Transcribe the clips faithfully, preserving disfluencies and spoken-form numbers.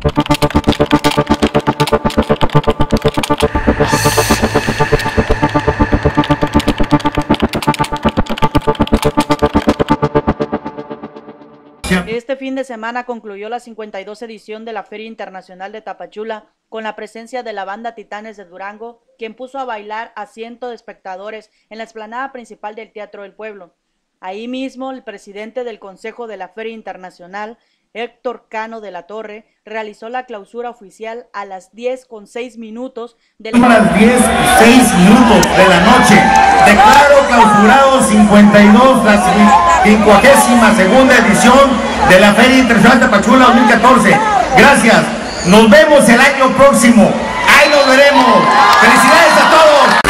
Este fin de semana concluyó la cincuenta y dos edición de la Feria Internacional de Tapachula con la presencia de la banda Titanes de Durango, quien puso a bailar a cientos de espectadores en la explanada principal del Teatro del Pueblo. Ahí mismo, el presidente del Consejo de la Feria Internacional, Héctor Cano de la Torre, realizó la clausura oficial a las diez con seis minutos de la... A las diez y seis minutos de la noche. Declaro clausurado cincuenta y dos, la cincuagésima segunda edición de la Feria Internacional de Tapachula dos mil catorce. Gracias. Nos vemos el año próximo. Ahí nos veremos. Felicidades a todos.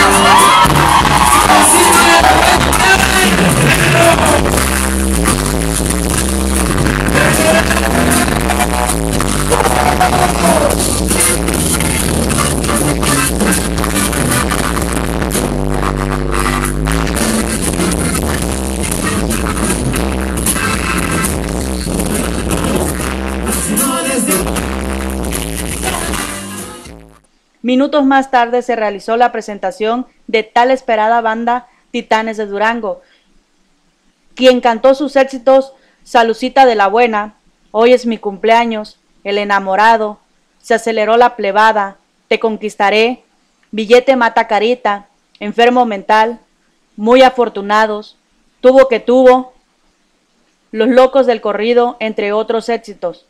Minutos más tarde se realizó la presentación de tal esperada banda Titanes de Durango, quien cantó sus éxitos Salucita de la Buena, Hoy es mi cumpleaños, El enamorado, Se aceleró la plebada, Te conquistaré, Billete mata carita, Enfermo mental, Muy afortunados, Tuvo que tuvo, Los locos del corrido, entre otros éxitos.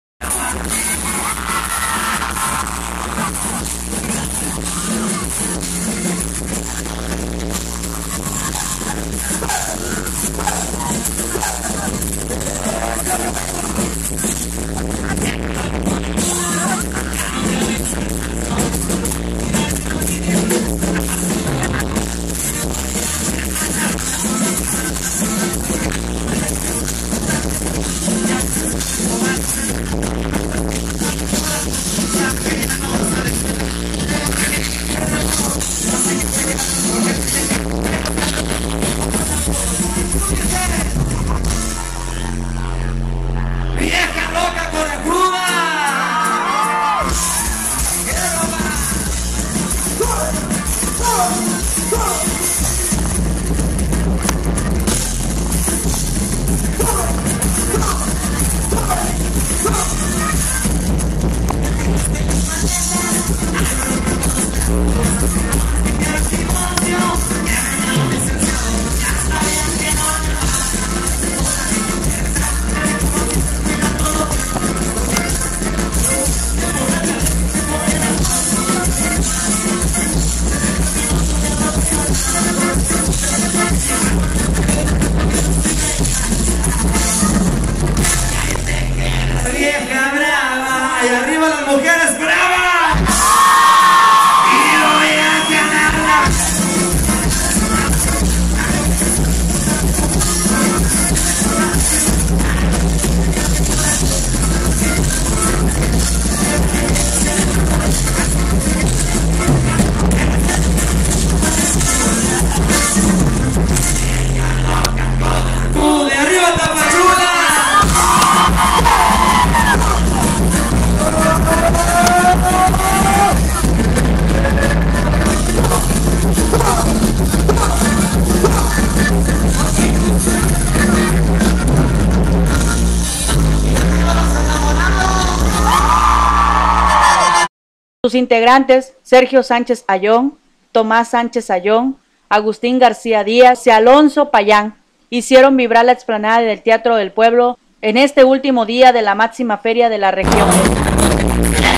¡Vieja loca correcuda! ¡Vieja brava! ¡Y arriba las mujeres bravas! ¡Y voy a ganarla! ¡Tú de arriba Tapachula! Sus integrantes, Sergio Sánchez Ayón, Tomás Sánchez Ayón, Agustín García Díaz y Alonso Payán, hicieron vibrar la explanada del Teatro del Pueblo en este último día de la máxima feria de la región.